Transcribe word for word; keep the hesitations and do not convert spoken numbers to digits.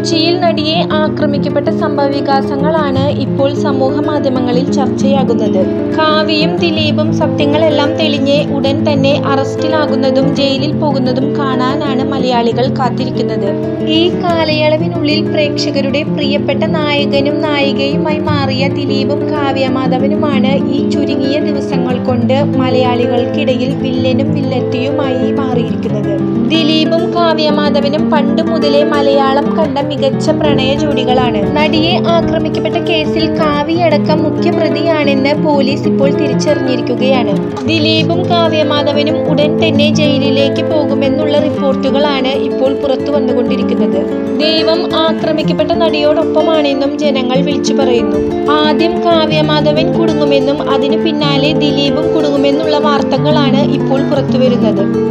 കൊച്ചിയിൽ നടിയെ ആക്രമിക്കപ്പെട്ട സംഭവവികാസങ്ങളാണ് ഇപ്പോൾ സമൂഹ മാധ്യമങ്ങളിൽ ചർച്ചയാകുന്നത്. കാവ്യയും ദിലീപും സത്യങ്ങളെല്ലാം തെളിഞ്ഞ് ഉടൻ തന്നെ അറസ്റ്റിലാകുന്നതും ജയിലിൽ പോകുന്നതും കാണാനാണ് മലയാളികൾ കാത്തിരിക്കുന്നത്. ഈ കാലയളവിനുള്ളിൽ പ്രേക്ഷകരുടെ പ്രിയപ്പെട്ട നായകനും നായികയുമായി മാറിയ ദിലീപും കാവ്യമാധവനുമാണ് ഈ ചുരുങ്ങിയ ദിവസങ്ങൾ കൊണ്ട് മലയാളികൾക്കിടയിൽ വില്ലനും വില്ലത്തിയുമായി മാറിയിരിക്കുന്നത്. ദിലീപും കാവ്യമാധവനും പണ്ട് മുതലേ മലയാളം കണ്ട മികച്ച പ്രണയ ജോഡികളാണ്. നടിയെ ആക്രമിക്കപ്പെട്ട കേസിൽ കാവ്യയടക്കം മുഖ്യപ്രതിയാണെന്ന് പോലീസ് ഇപ്പോൾ തിരിച്ചറിഞ്ഞിരിക്കുകയാണ്. ദിലീപും കാവ്യമാധവനും ഉടൻ തന്നെ ജയിലിലേക്ക് പോകുമെന്നുള്ള റിപ്പോർട്ടുകളാണ് ഇപ്പോൾ പുറത്തു വന്നുകൊണ്ടിരിക്കുന്നത്. ദൈവം ആക്രമിക്കപ്പെട്ട നടിയോടൊപ്പമാണെന്നും ജനങ്ങൾ വിളിച്ചു പറയുന്നു. ആദ്യം കാവ്യമാധവൻ കുടുങ്ങുമെന്നും അതിനു പിന്നാലെ ദിലീപും കുടുങ്ങുമെന്നുള്ള വാർത്തകളാണ് ഇപ്പോൾ പുറത്തുവരുന്നത്.